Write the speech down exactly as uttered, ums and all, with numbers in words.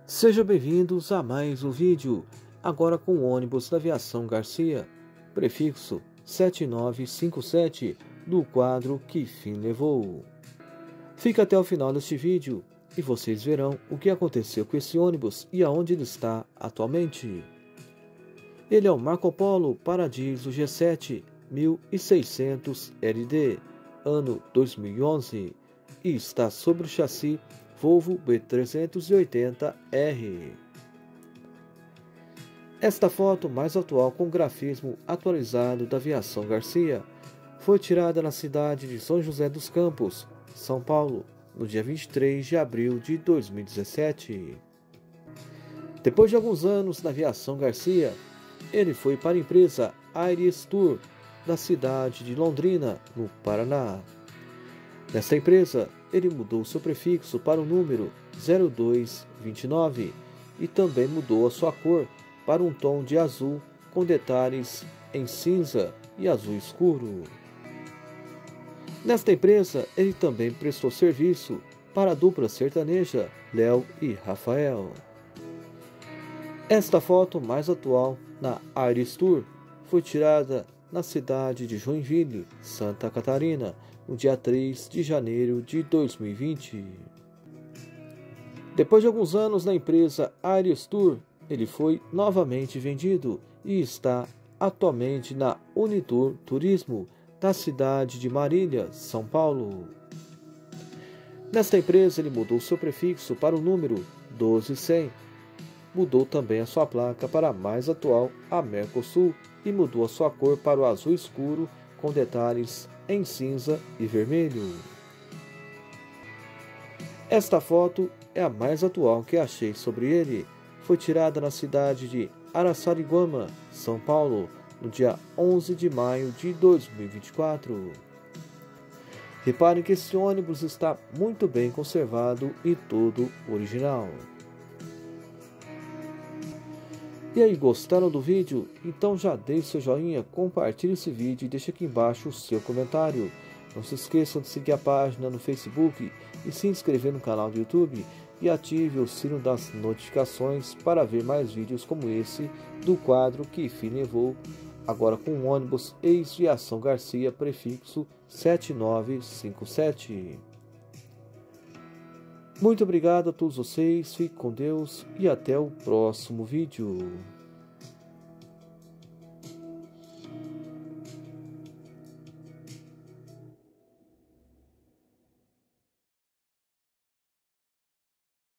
Sejam bem-vindos a mais um vídeo, agora com o ônibus da Aviação Garcia, prefixo sete nove cinco sete, do quadro Que Fim Levou. Fica até o final deste vídeo e vocês verão o que aconteceu com esse ônibus e aonde ele está atualmente. Ele é o Marco Polo Paradiso G sete mil e seiscentos L D, ano dois mil e onze, e está sobre o chassi Volvo B trezentos e oitenta R. Esta foto mais atual com grafismo atualizado da Aviação Garcia foi tirada na cidade de São José dos Campos, São Paulo, no dia vinte e três de abril de dois mil e dezessete. Depois de alguns anos na Aviação Garcia, ele foi para a empresa Aires Tour, da cidade de Londrina, no Paraná. Nesta empresa, ele mudou seu prefixo para o número zero dois vinte e nove e também mudou a sua cor para um tom de azul com detalhes em cinza e azul escuro. Nesta empresa, ele também prestou serviço para a dupla sertaneja Léo e Rafael. Esta foto mais atual na Aires Tour foi tirada na cidade de Joinville, Santa Catarina, no dia três de janeiro de dois mil e vinte. Depois de alguns anos na empresa Aires Tour, ele foi novamente vendido e está atualmente na Unitour Turismo, da cidade de Marília, São Paulo. Nesta empresa, ele mudou seu prefixo para o número doze cem, mudou também a sua placa para a mais atual, a Mercosul, e mudou a sua cor para o azul escuro com detalhes em cinza e vermelho. Esta foto é a mais atual que achei sobre ele. Foi tirada na cidade de Araçariguama, São Paulo, no dia onze de maio de dois mil e vinte e quatro. Reparem que esse ônibus está muito bem conservado e todo original. E aí, gostaram do vídeo? Então já deixe seu joinha, compartilhe esse vídeo e deixe aqui embaixo o seu comentário. Não se esqueçam de seguir a página no Facebook e se inscrever no canal do YouTube e ative o sino das notificações para ver mais vídeos como esse do quadro Que Fim Levou, agora com o ônibus ex-Aviação Garcia, prefixo sete nove cinco sete. Muito obrigado a todos vocês, fiquem com Deus e até o próximo vídeo.